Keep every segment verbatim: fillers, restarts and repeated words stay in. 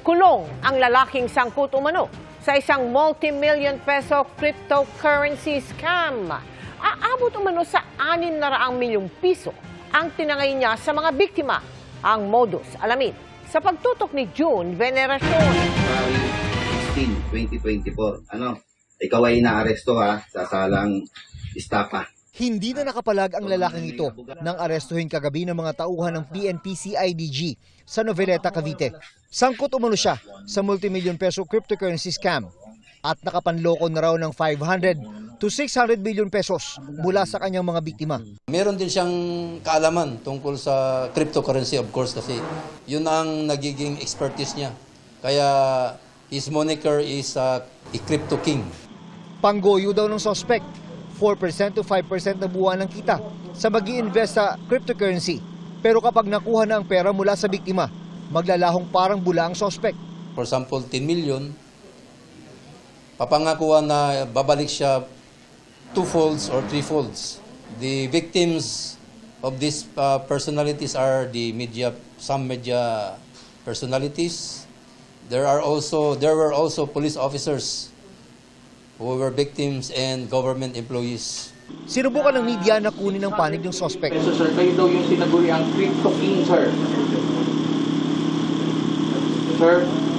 Kulong ang lalaking sangkot umano sa isang multi-million peso cryptocurrency scam. Aabot umano sa anim na raang milyong piso ang tinangay niya sa mga biktima. Ang modus, alamin, sa pagtutok ni June Veneracion. February sixteen, twenty twenty-four. Ano, ikaw ay inaaresto ha, sa salang estafa. Hindi na nakapalag ang lalaking ito nang arestuhin kagabi ng mga tauhan ng P N P C I D G sa Noveleta, Cavite. Sangkot umano siya sa multi-million peso cryptocurrency scam at nakapanloko na raw ng five hundred to six hundred billion pesos mula sa kanyang mga biktima. Meron din siyang kaalaman tungkol sa cryptocurrency, of course, kasi yun ang nagiging expertise niya. Kaya his moniker is uh, a crypto king. Panggoyo daw ng suspect, four percent to five percent na buwan ng kita sa mag-i-invest sa cryptocurrency. Pero kapag nakuha na ang pera mula sa biktima, maglalahong parang bula ang suspect. For example, ten million, papangakuan na babalik siya two folds or three folds. The victims of these uh, personalities are the media, some media personalities. There are also there were also police officers who were victims and government employees. Sinubukan ng media na kunin ang panig ng suspect. So sir, kayo daw yung sinaguri ang crypto king, sir. Sir?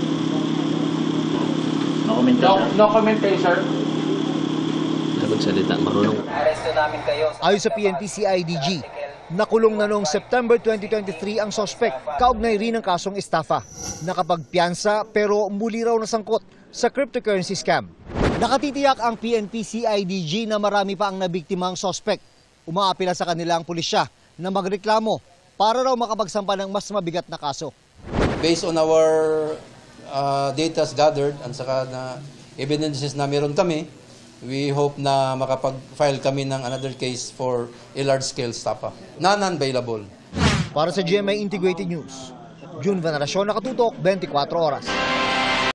No comment No, no comment kayo, sir. Nagsalita, marunong. Ayon sa P N P C I D G, nakulong na noong September twenty twenty-three ang suspect, kaugnay rin ng kasong estafa. Nakapagpiyansa pero muli raw nasangkot sa cryptocurrency scam. Nakatitiyak ang P N P C I D G na marami pa ang nabiktimang suspect. Umaapila sa kanila ang pulisya na magreklamo para raw makapagsampa ng mas mabigat na kaso. Based on our uh, data gathered at saka na evidences na meron kami, we hope na makapag-file kami ng another case for a large-scale estafa. Non-available. Para sa G M A Integrated News, June Veneracion, nakatutok, twenty-four oras.